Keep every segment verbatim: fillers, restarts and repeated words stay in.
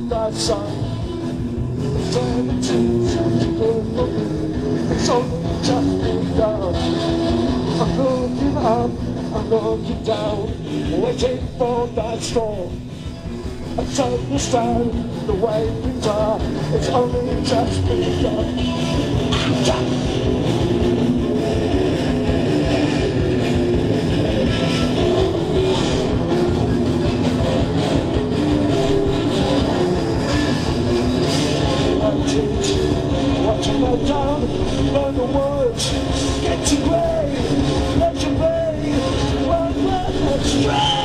thy son. Seventeen such a good looking, it's only just begun. I'm looking up, I'm looking down, waiting for thy storm. I don't understand the way things are, it's only just begun. Watch it go down, learn the words, get to play, let you play, one word and straight.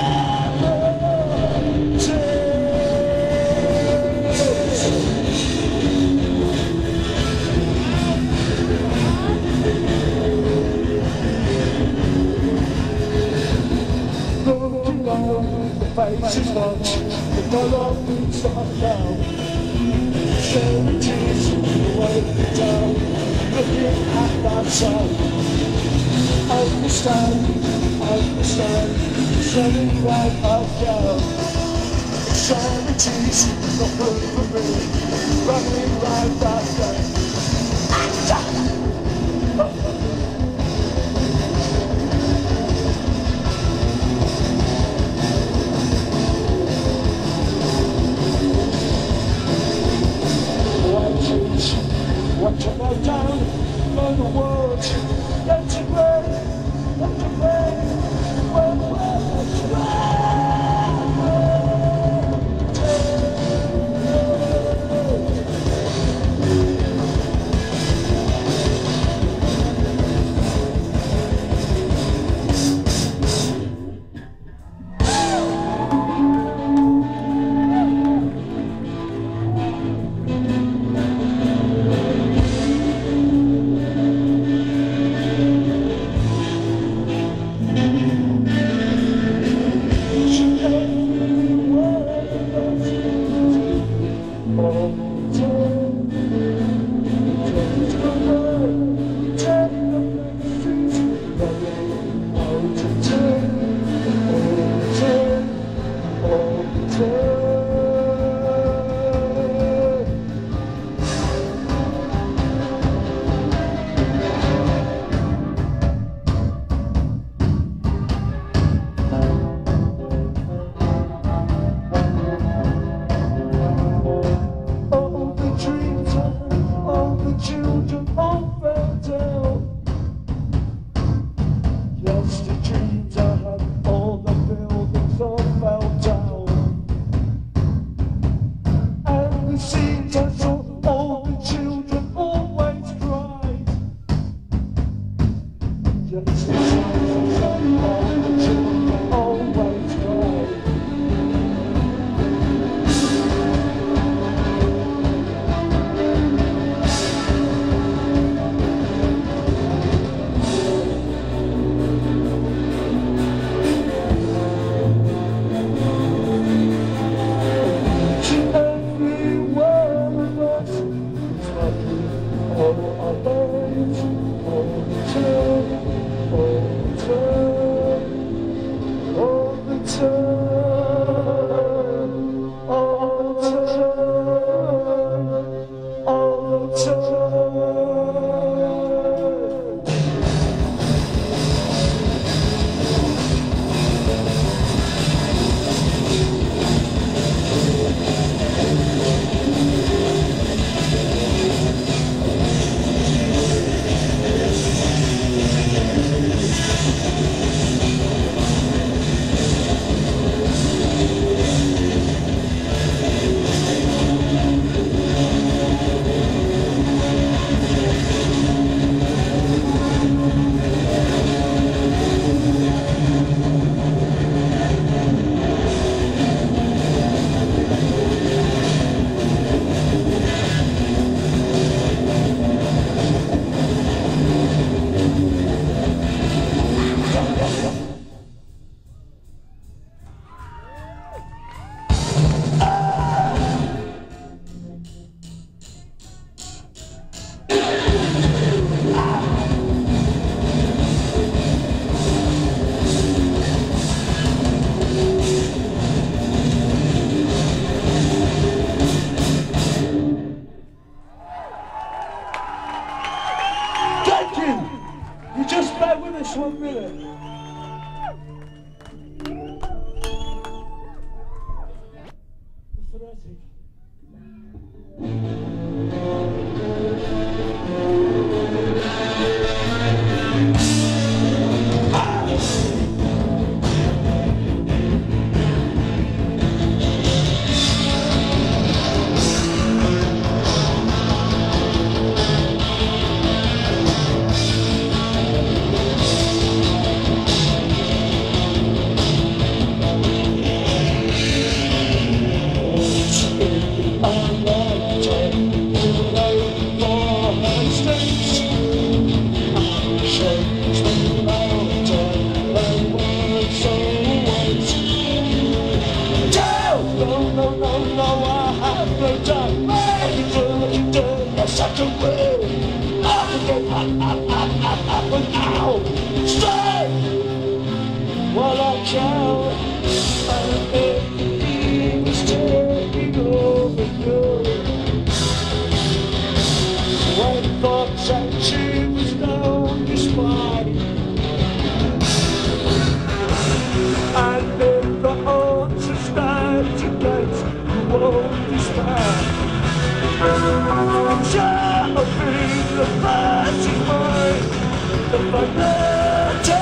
Looking down, the face is watch, the dollar beats up down. Seventies, the way down, looking at that sun. Understand, understand, turning right up down. Seventies, not good for me, running right back down. Watch it go down, learn the words, let it play, let it play, one word and straight. Every word Such a way, up and up, up, up, up, up and out. Stay while I count. I think it's taking over you. When thoughts and dreams down your spine, and if the odds are stacked against you, won't despair. Shall be the passing mind, the finality.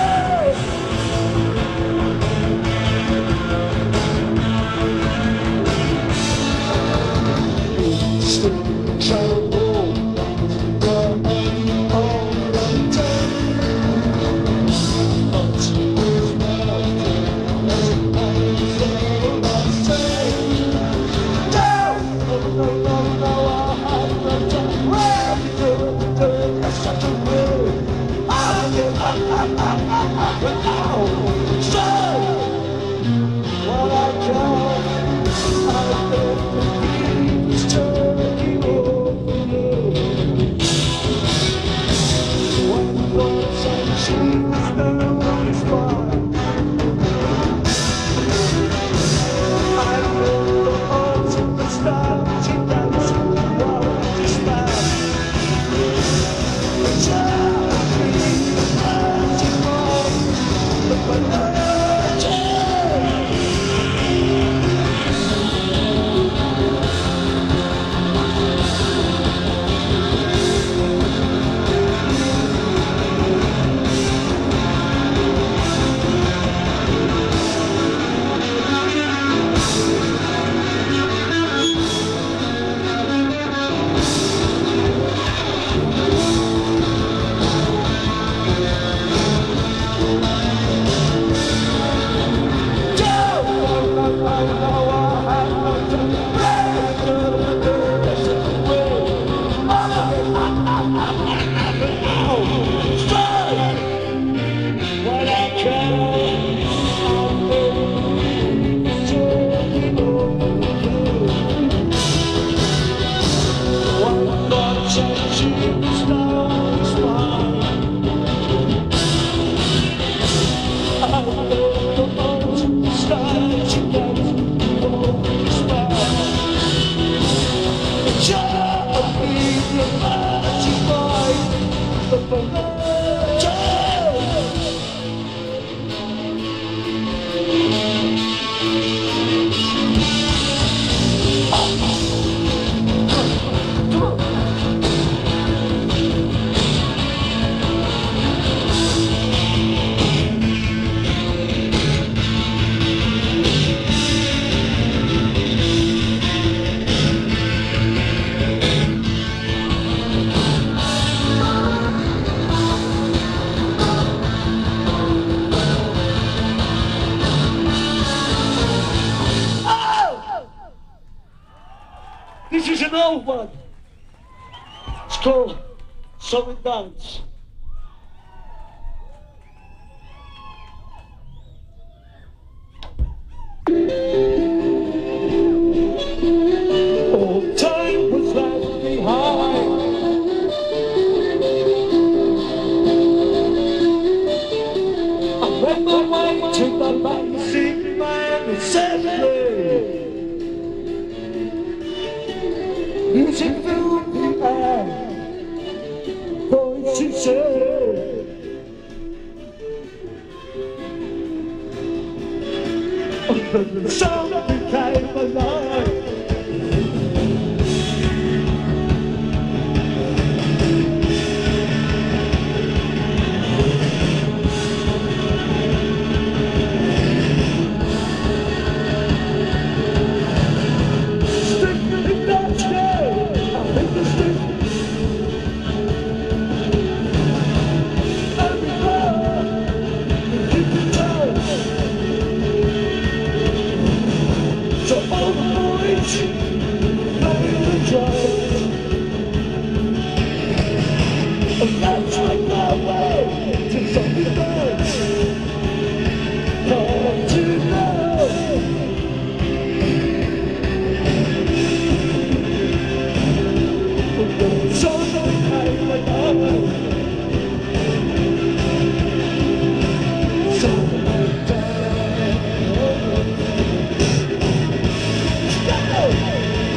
Still trouble, but all the time. But it's melting, and I say, no, no, no, no, no. Such a way, I give up, up, up, up, up, and out. So, what I can, I think the beat is turning over you. When thoughts and dreams down is fine, I feel the odds and the stars you dance, won't despair. This is an old one. It's called Song and Dance. All time was left behind. I read my way to the magazine man and said, music filled the air, voices said, and then the sound became alive. Let's make my way to something else. Come to know. So don't hide my love. So don't die. Go!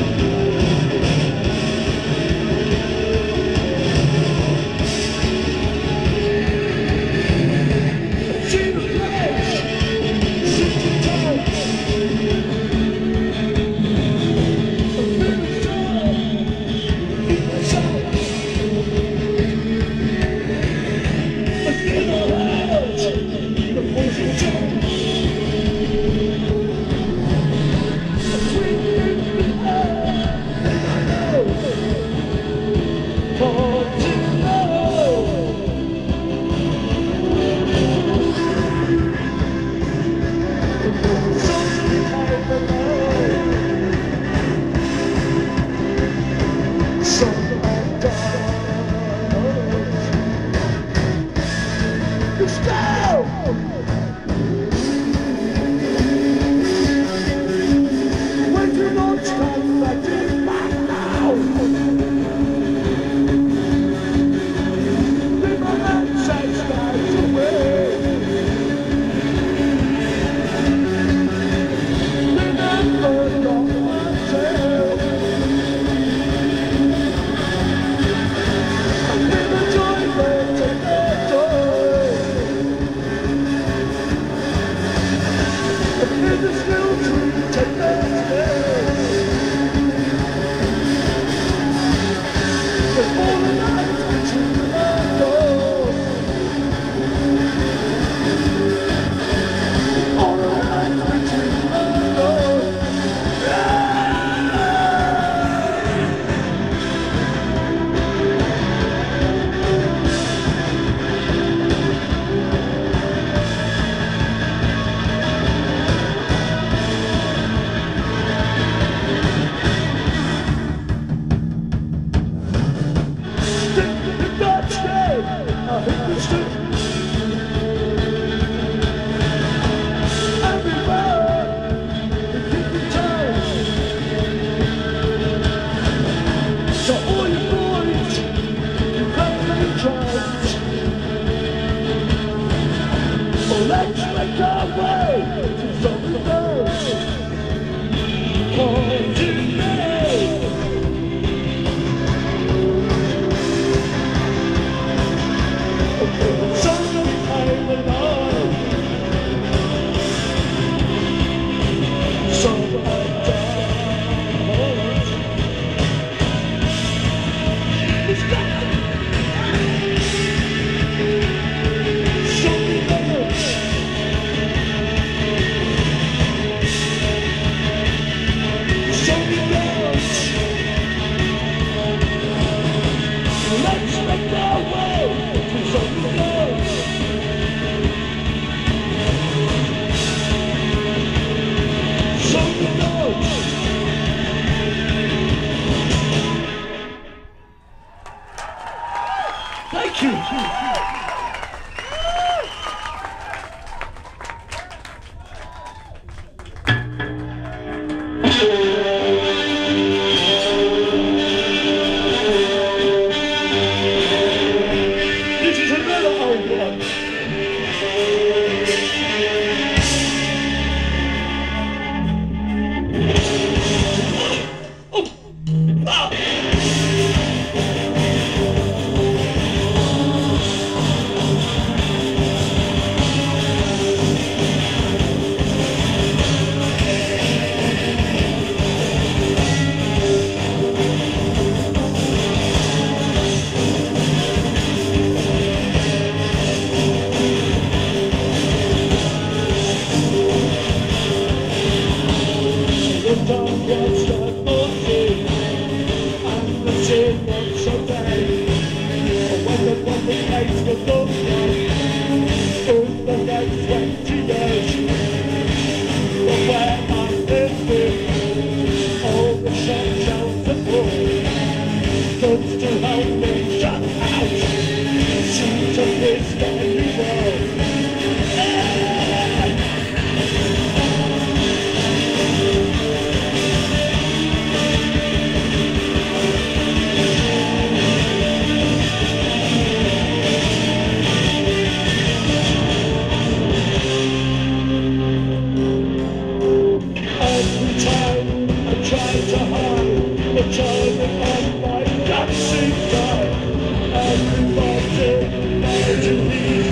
Turning on my dancing light. Everybody knows to leave.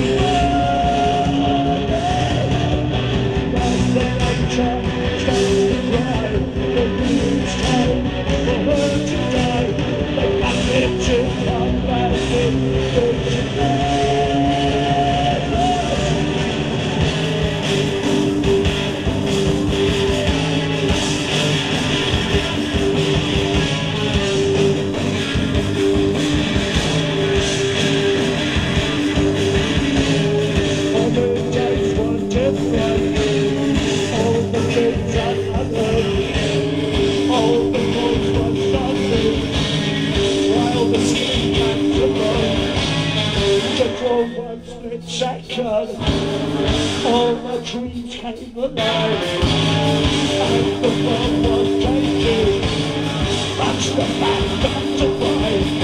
As the nature starts to cry, the moon's time for her to die. They got it to come back in. Second, all my dreams came alive, and the world was changing. That's the fact, that's the right.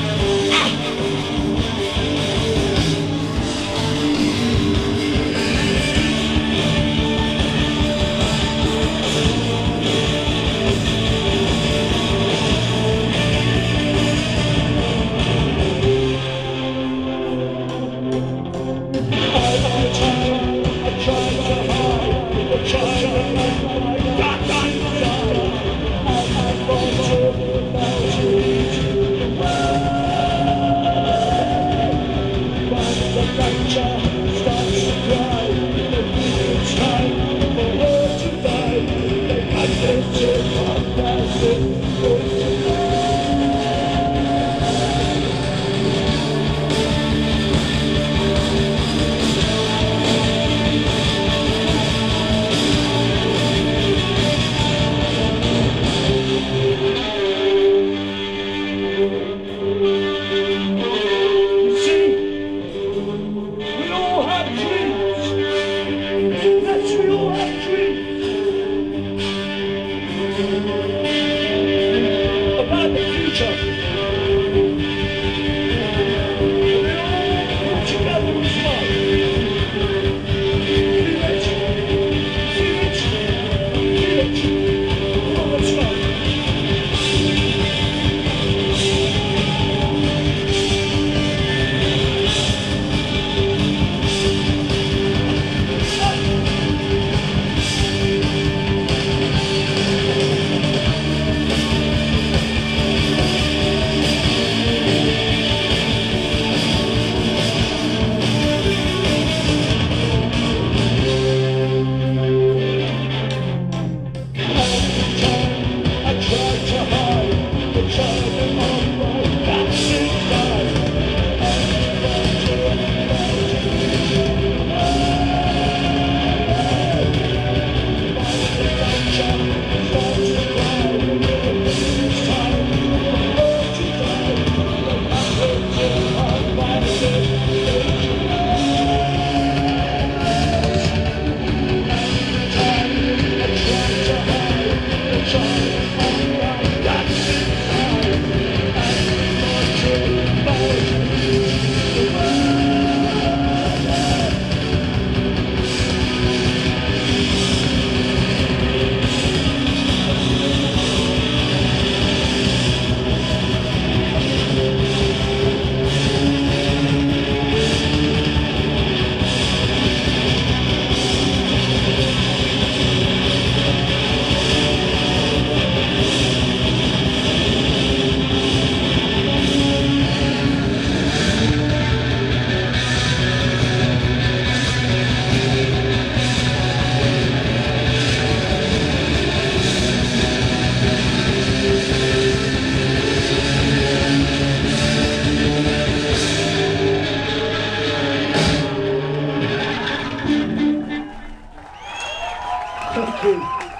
Thank you.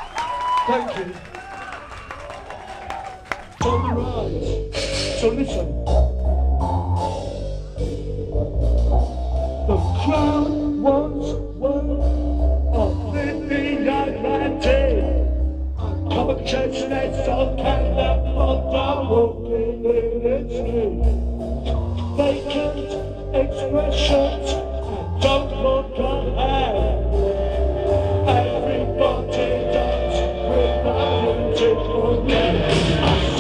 Thank you. It's on the rise. So listen. The crown once won of the Atlantic. Comic chestnuts of Canada, walking in its sleep. Vacant expressions don't look ahead. Everybody does with a beautiful game.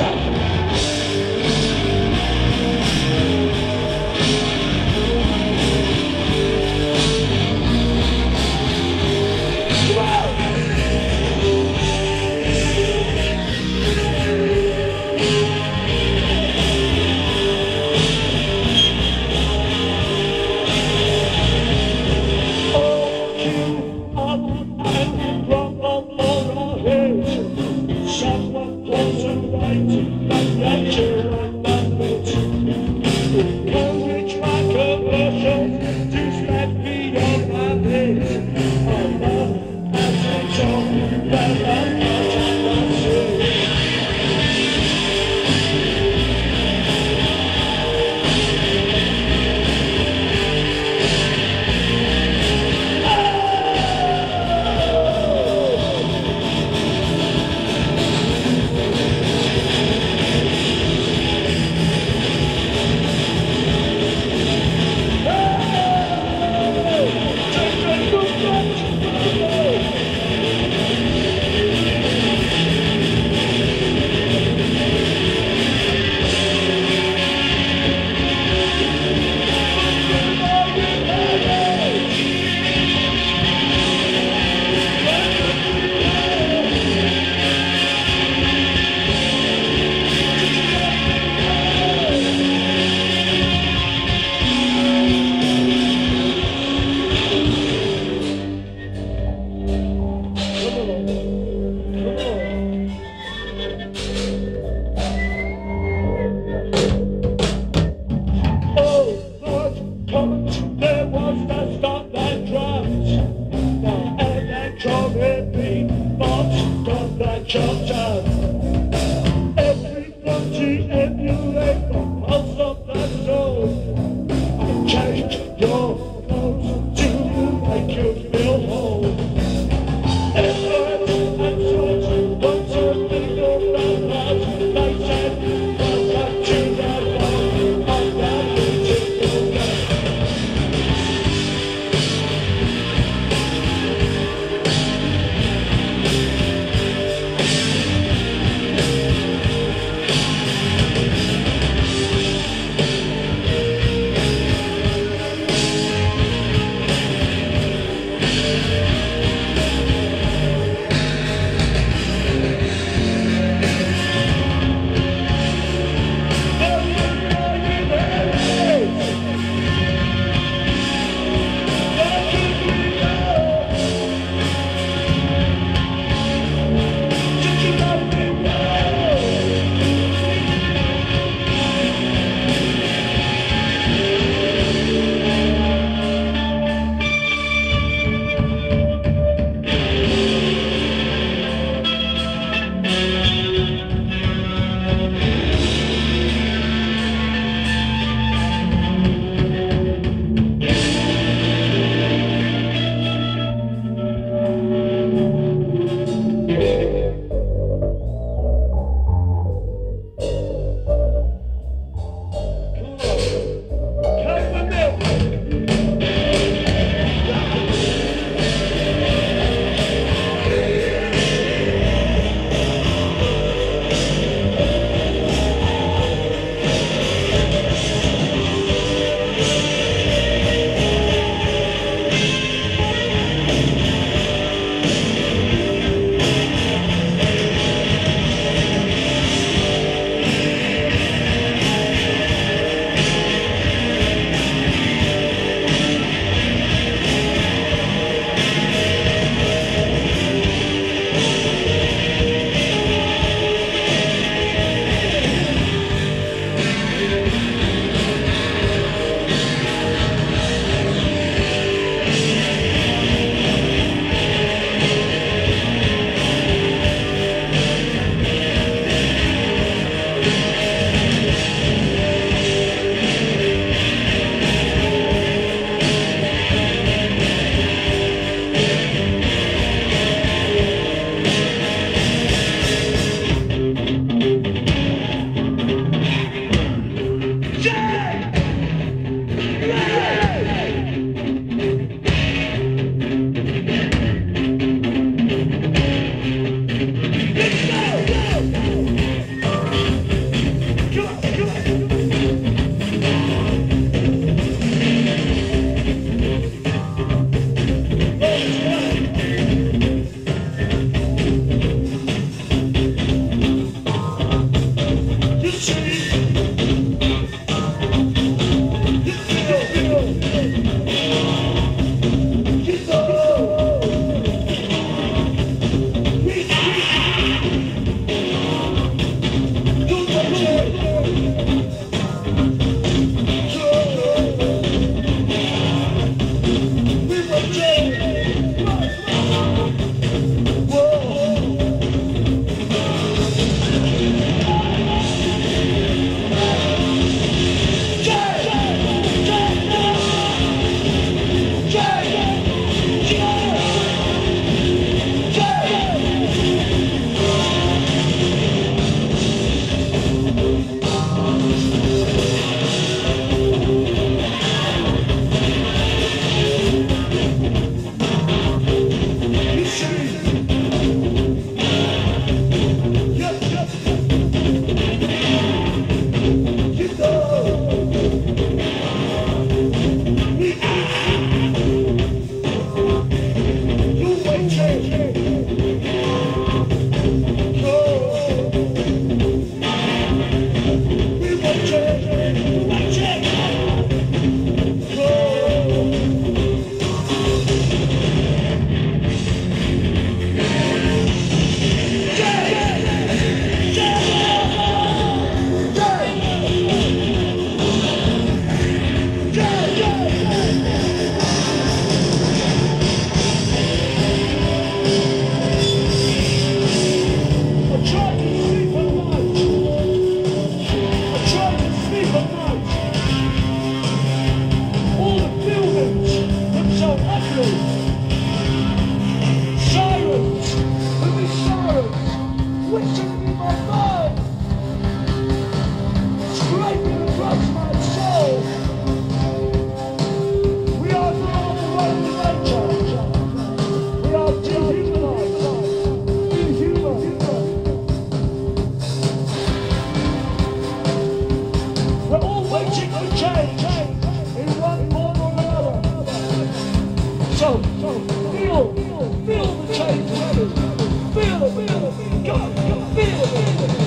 feel, feel the change, feel it, feel it, come on, come on, feel it.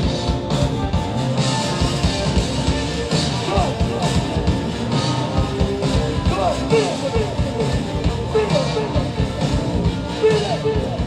Come on, come on, come on, feel it, feel it, feel it, feel it, feel it.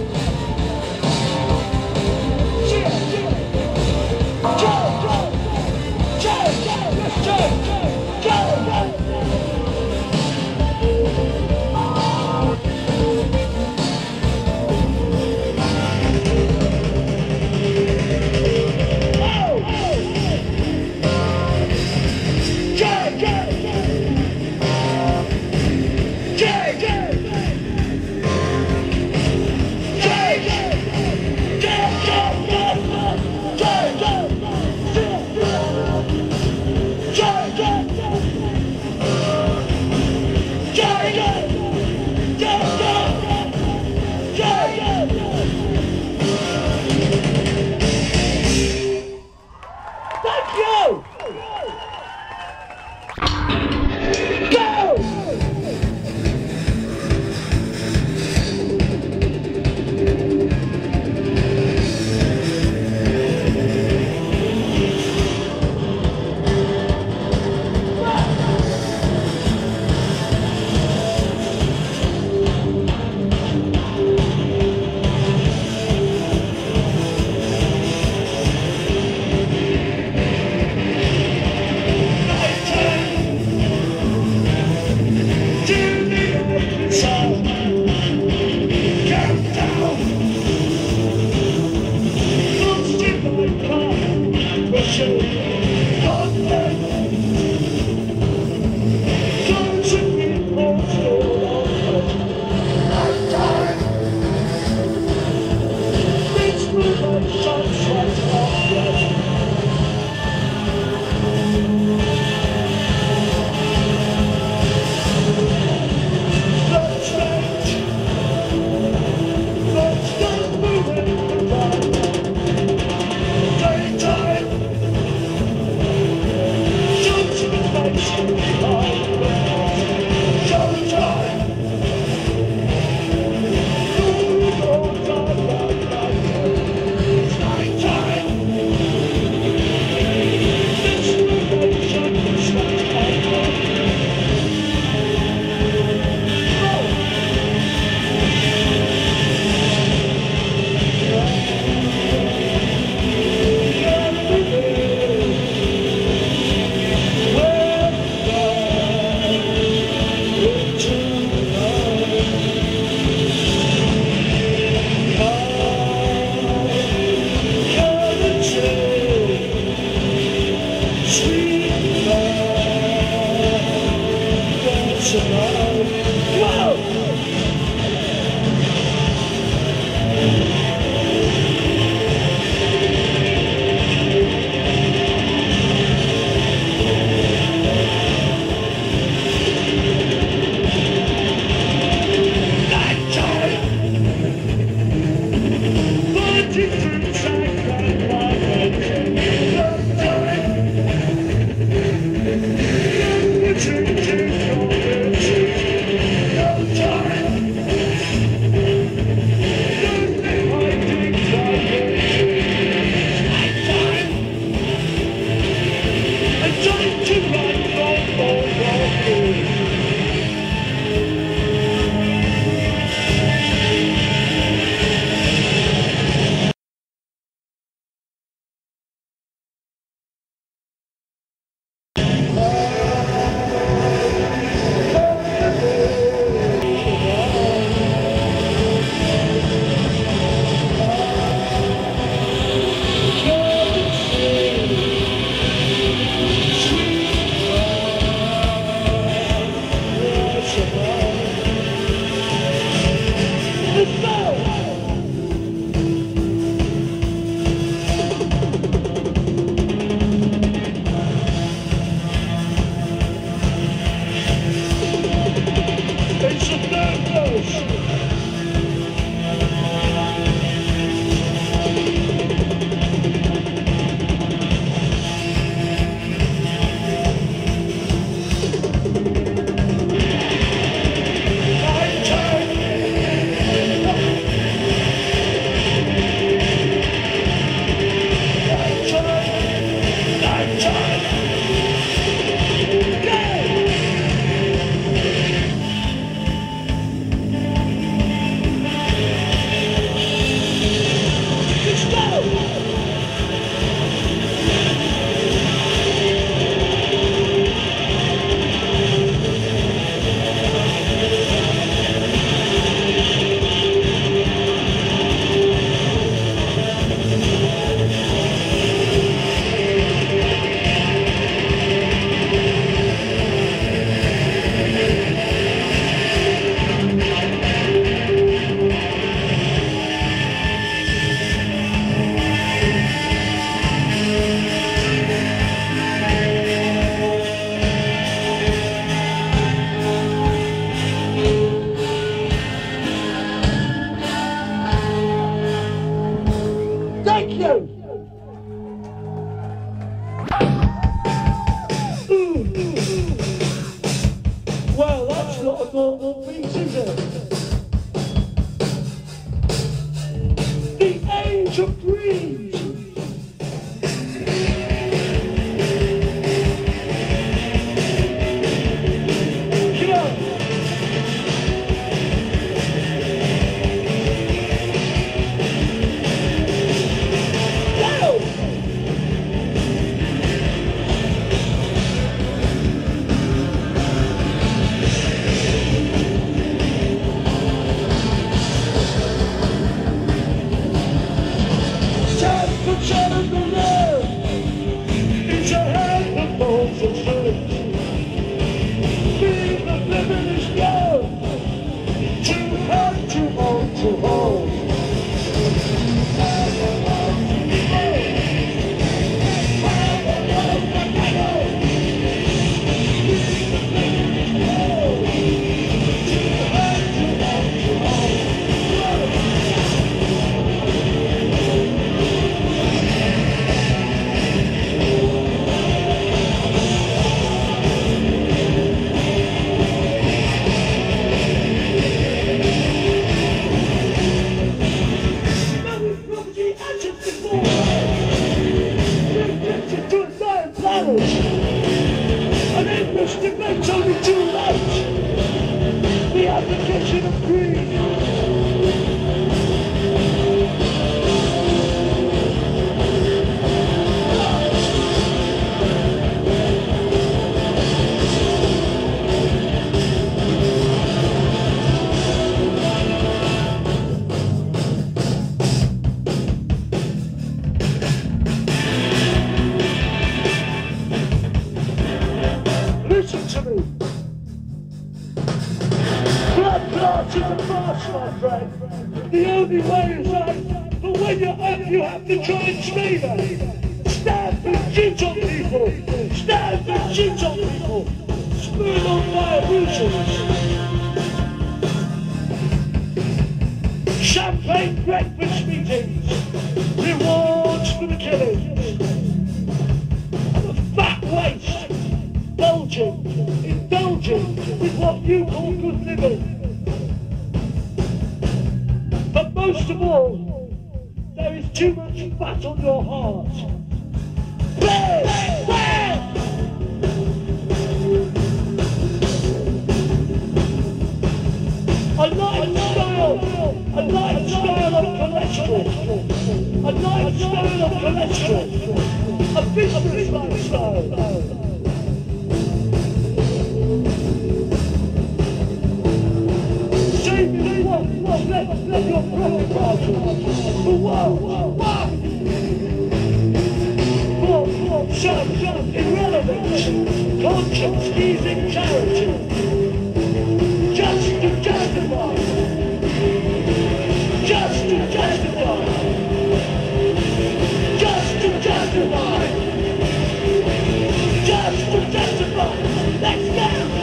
only way is up, but when you're up, you have to try and stay there. Stand and cheat on people. Stand and cheat on people. Smooth on diabetes. Champagne breakfast meetings. Rewards for the killings. And a fat waste. Indulging, indulging with what you call good living. But most of all, there is too much fat on your heart. Where? Where? A lifestyle, a lifestyle of cholesterol. A lifestyle of cholesterol. A business lifestyle. What's left, left your profit margin? For what? What? For, for some irrelevant, conscience-easing charity. Just to justify. Just to justify. Just to justify. Just to justify. Let's go!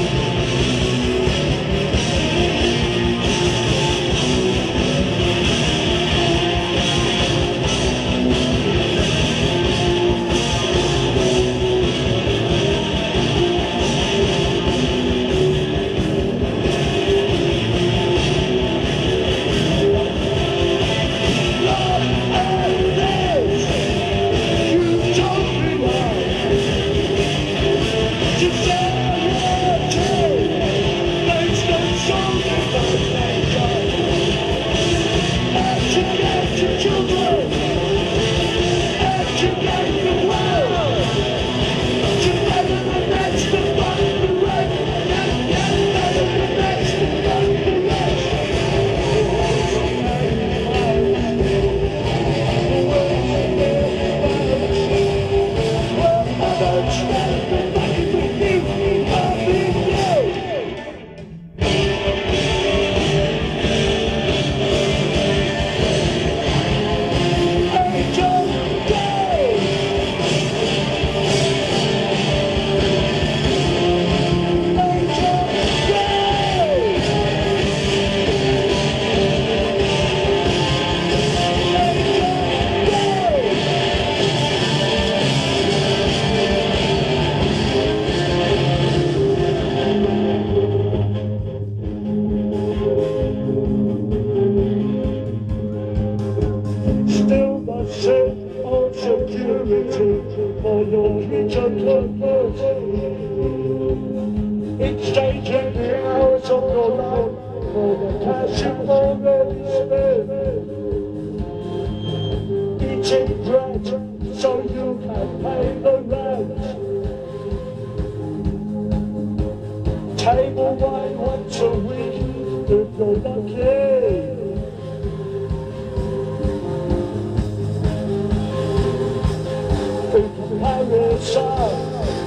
For your return purpose, exchanging the hours of your life for the cash you've already spent. Eating bread so you can pay the rent. Table wine once a week if you're lucky. Paris up.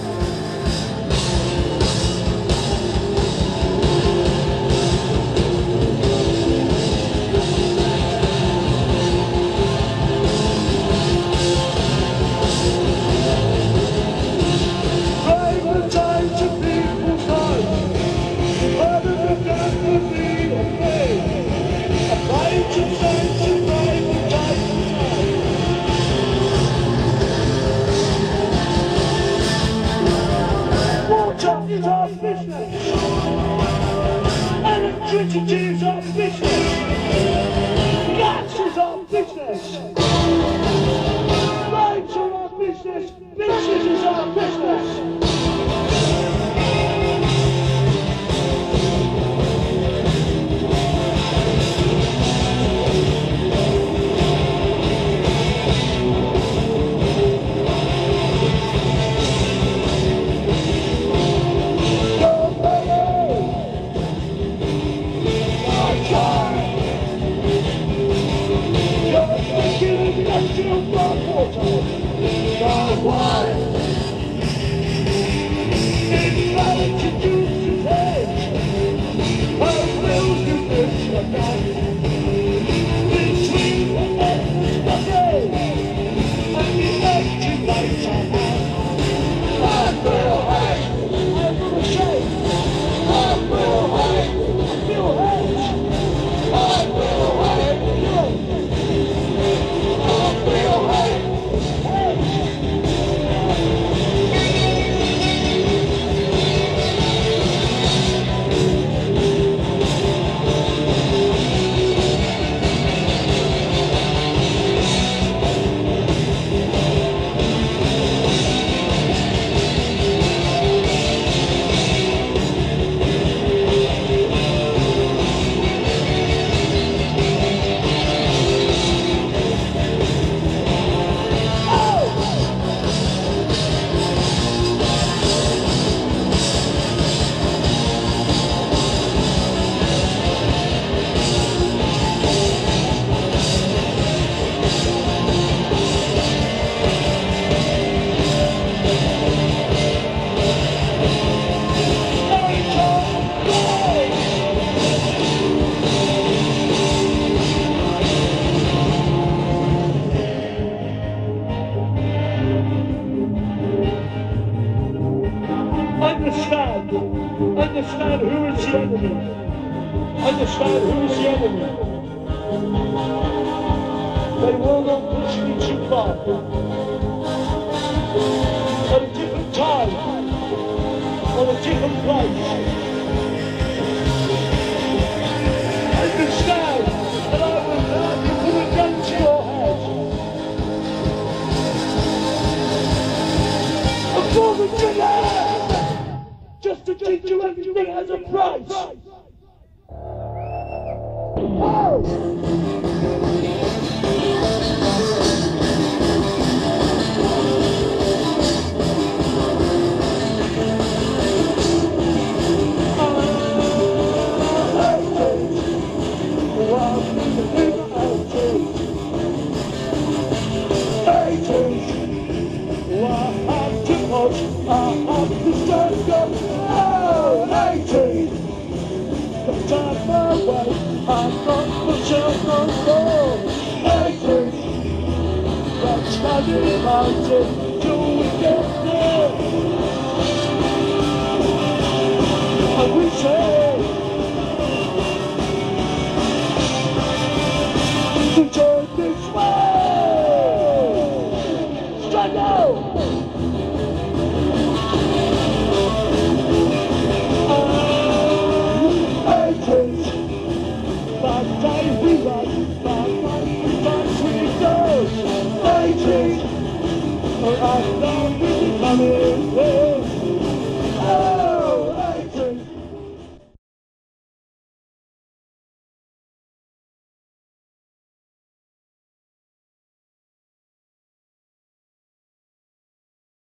Privatized to people's lives. Rather than that would be a pain. A right to sense and privatized to life. Water is our business. Electricity is our business. Gas is our business. Lights are our business. Business is our business. How will you miss your life? the enemy. Understand who's the enemy. They will not push me too far. At a different time, on a different place. Understand that I will not put a gun to your head. A former killer! Just to teach you everything has a price. Oh! I have to stand up, oh, eighteen. The time my way, I'm not myself on board. eighteen. That's standing mountain till we get there. And we say, to turn this way. Stand out. I know we're coming.